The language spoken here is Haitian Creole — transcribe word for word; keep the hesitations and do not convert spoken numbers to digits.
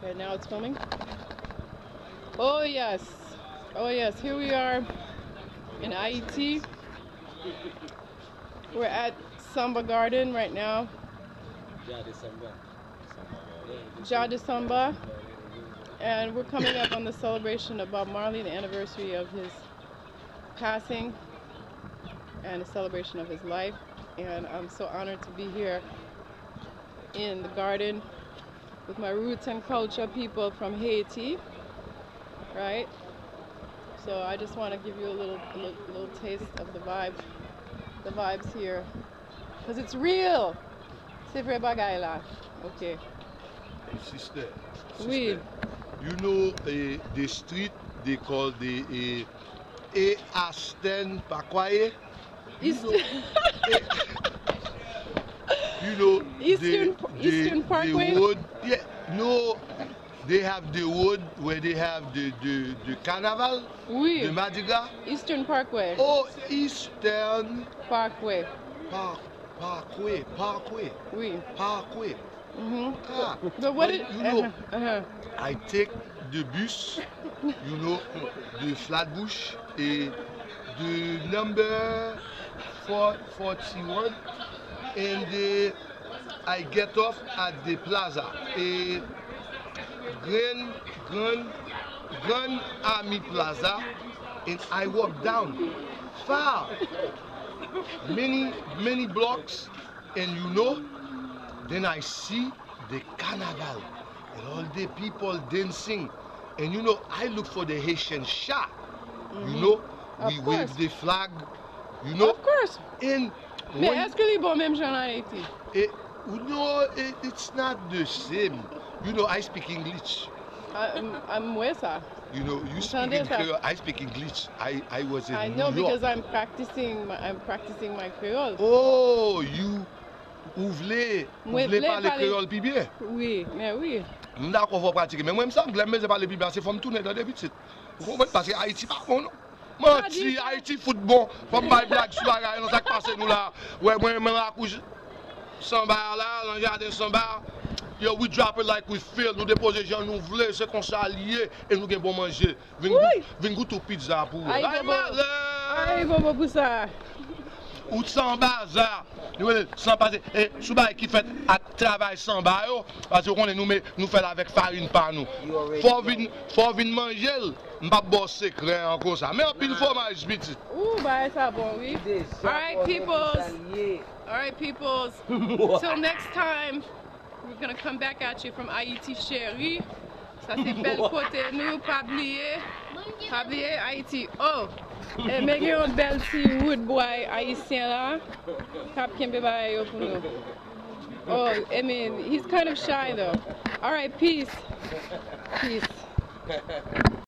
Okay, now it's filming. Oh yes, oh yes, here we are in Haiti. We're at Samba Garden right now. Jah de Samba. And we're coming up on the celebration of Bob Marley, the anniversary of his passing and the celebration of his life. And I'm so honored to be here in the garden with my roots and culture people from Haiti, right? So I just want to give you a little, little, little taste of the vibes, the vibes here, because it's real. C'est vrai bagay la. Okay. Sister, sister, Oui. you know uh, the street they call the uh, A. Aston Pakwaye? You know, you know Eastern, the, Eastern the, Parkway? the wood, yeah, no, they have the wood where they have the, the, the carnival, Oui. the Mardi Gras. Eastern Parkway. Oh, Eastern Parkway. Park, Parkway, Parkway, Oui. Parkway. Mm-hmm. Ah, But what but it, you know, uh-huh, uh-huh. I take the bus, you know, the Flatbush, et the number four forty-one, and uh, I get off at the plaza, a Grand, Grand, Grand Army Plaza, and I walk down far, many, many blocks, and you know, then I see the carnival and all the people dancing. And you know, I look for the Haitian chat. Mm-hmm. You know, of we course. wave the flag, you know. Of course. And Mais est-ce que les bons même gens en Haïti? No, it, it's not the same. You know, I speak English. I'm, I'm Wesa. You know, you speak in Creole, I speak English. I, I was in I New know York. because I'm practicing my, I'm practicing my Creole. Oh, you Ou vle, ou vle parler créole pi bien? Oui, mais oui. Nous d'accord faut pratiquer, mais moi me semble me parler pi bien, c'est faut me tourner dans des bits. Vous comprenez parce que Haïti pas bon non. Menti, Haïti foot bon, pas bail blague sur la non ça passe nous là. Ouais, moi me accouche Samba là, dans jardin Samba. Yo, we drop it like we feel. Nous déposer gens nous vle, c'est qu'on s'allier et nous gen bon manger. Vin goûter pizza pour. Aïe bobo. Aïe bobo pour ça. Ou sans bazar, sans passer, et sous bail qui fait à travail sans bail, parce qu'on nous met nous fait avec farine par nous. Faut venir, faut venir manger, m'pas bon secret encore ça. Mais un pile fromage petit. Ouh bah ça bon oui. All right peoples. All right peoples. Till next time, we're gonna come back at you from Haïti chérie. Ça c'est bel côté nous, pas oublier, pas oublier Haïti. Oh. Et mais il y a un bel petit wood boy haïtien là, cap kembe ba yo pour nous. Oh, I mean, he's kind of shy though. All right, peace. Peace.